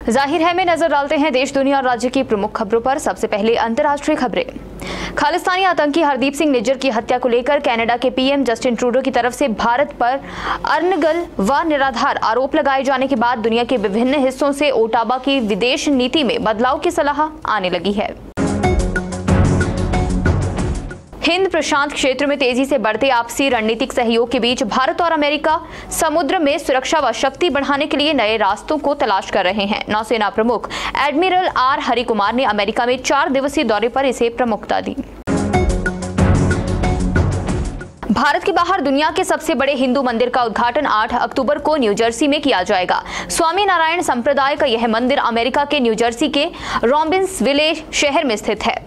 जाहिर है में नजर डालते हैं देश, दुनिया और राज्य की प्रमुख खबरों पर। सबसे पहले अंतर्राष्ट्रीय खबरें। खालिस्तानी आतंकी हरदीप सिंह निज्जर की हत्या को लेकर कनाडा के पीएम जस्टिन ट्रूडो की तरफ से भारत पर अनर्गल व निराधार आरोप लगाए जाने के बाद दुनिया के विभिन्न हिस्सों से ओटावा की विदेश नीति में बदलाव की सलाह आने लगी है। हिंद प्रशांत क्षेत्र में तेजी से बढ़ते आपसी रणनीतिक सहयोग के बीच भारत और अमेरिका समुद्र में सुरक्षा व शक्ति बढ़ाने के लिए नए रास्तों को तलाश कर रहे हैं। नौसेना प्रमुख एडमिरल आर हरिकुमार ने अमेरिका में 4 दिवसीय दौरे पर इसे प्रमुखता दी। भारत के बाहर दुनिया के सबसे बड़े हिंदू मंदिर का उद्घाटन 8 अक्टूबर को न्यू जर्सी में किया जाएगा। स्वामी नारायण संप्रदाय का यह मंदिर अमेरिका के न्यू जर्सी के रॉबिन्सविले शहर में स्थित है।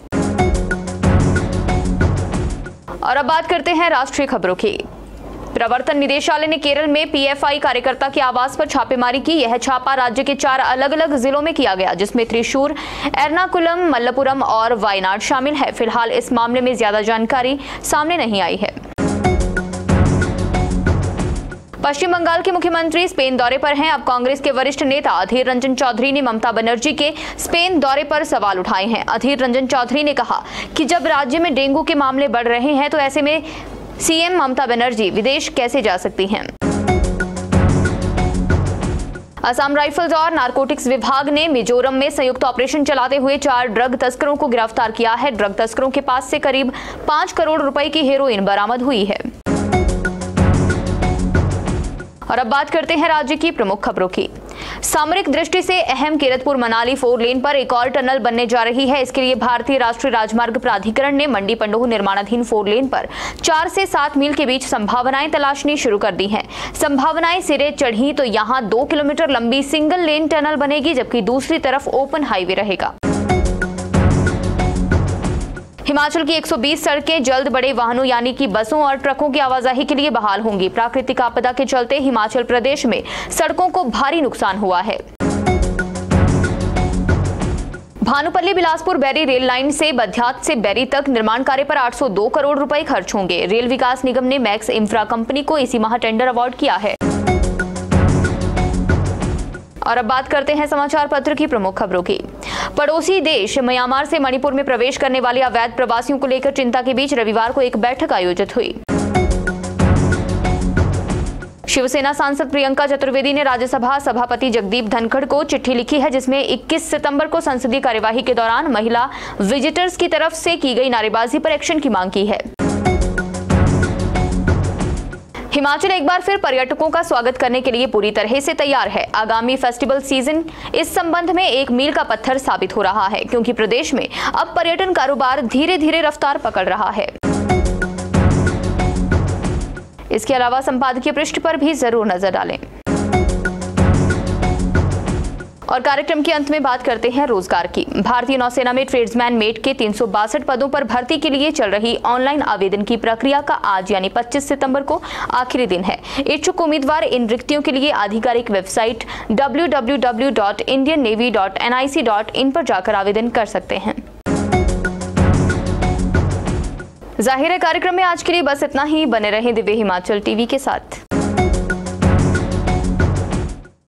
और अब बात करते हैं राष्ट्रीय खबरों की। प्रवर्तन निदेशालय ने केरल में पीएफआई कार्यकर्ता के आवास पर छापेमारी की। यह छापा राज्य के 4 अलग अलग जिलों में किया गया, जिसमें त्रिशूर, एर्नाकुलम, मल्लपुरम और वायनाड शामिल है। फिलहाल इस मामले में ज्यादा जानकारी सामने नहीं आई है। पश्चिम बंगाल के मुख्यमंत्री स्पेन दौरे पर हैं। अब कांग्रेस के वरिष्ठ नेता अधीर रंजन चौधरी ने ममता बनर्जी के स्पेन दौरे पर सवाल उठाए हैं। अधीर रंजन चौधरी ने कहा कि जब राज्य में डेंगू के मामले बढ़ रहे हैं तो ऐसे में सीएम ममता बनर्जी विदेश कैसे जा सकती हैं। असम राइफल्स और नारकोटिक्स विभाग ने मिजोरम में संयुक्त ऑपरेशन चलाते हुए 4 ड्रग तस्करों को गिरफ्तार किया है। ड्रग तस्करों के पास से करीब 5 करोड़ रुपए की हेरोइन बरामद हुई है। और अब बात करते हैं राज्य की प्रमुख खबरों की। सामरिक दृष्टि से अहम कीरतपुर मनाली 4 लेन पर एक और टनल बनने जा रही है। इसके लिए भारतीय राष्ट्रीय राजमार्ग प्राधिकरण ने मंडी पंडोह निर्माणाधीन 4 लेन पर 4 से 7 मील के बीच संभावनाएं तलाशनी शुरू कर दी हैं। संभावनाएं सिरे चढ़ी तो यहां 2 किलोमीटर लंबी सिंगल लेन टनल बनेगी, जबकि दूसरी तरफ ओपन हाईवे रहेगा। हिमाचल की 120 सड़कें जल्द बड़े वाहनों यानी कि बसों और ट्रकों की आवाजाही के लिए बहाल होंगी। प्राकृतिक आपदा के चलते हिमाचल प्रदेश में सड़कों को भारी नुकसान हुआ है। भानुपल्ली बिलासपुर बैरी रेल लाइन से बध्यात से बैरी तक निर्माण कार्य पर 802 करोड़ रुपए खर्च होंगे। रेल विकास निगम ने मैक्स इंफ्रा कंपनी को इसी माह टेंडर अवार्ड किया है। और अब बात करते हैं समाचार पत्र की प्रमुख खबरों की। पड़ोसी देश म्यांमार से मणिपुर में प्रवेश करने वाले अवैध प्रवासियों को लेकर चिंता के बीच रविवार को एक बैठक आयोजित हुई। शिवसेना सांसद प्रियंका चतुर्वेदी ने राज्यसभा सभापति जगदीप धनखड़ को चिट्ठी लिखी है, जिसमें 21 सितंबर को संसदीय कार्यवाही के दौरान महिला विजिटर्स की तरफ से की गई नारेबाजी पर एक्शन की मांग की है। हिमाचल एक बार फिर पर्यटकों का स्वागत करने के लिए पूरी तरह से तैयार है। आगामी फेस्टिवल सीजन इस संबंध में एक मील का पत्थर साबित हो रहा है, क्योंकि प्रदेश में अब पर्यटन कारोबार धीरे धीरे रफ्तार पकड़ रहा है। इसके अलावा संपादकीय पृष्ठ पर भी जरूर नजर डालें। और कार्यक्रम के अंत में बात करते हैं रोजगार की। भारतीय नौसेना में ट्रेड्समैन मेट के 362 पदों पर भर्ती के लिए चल रही ऑनलाइन आवेदन की प्रक्रिया का आज यानी 25 सितंबर को आखिरी दिन है। इच्छुक उम्मीदवार इन रिक्तियों के लिए आधिकारिक वेबसाइट www.indiannavy.nic.in पर जाकर आवेदन कर सकते हैं। जाहिर है कार्यक्रम में आज के लिए बस इतना ही। बने रहें दिव्य हिमाचल टीवी के साथ।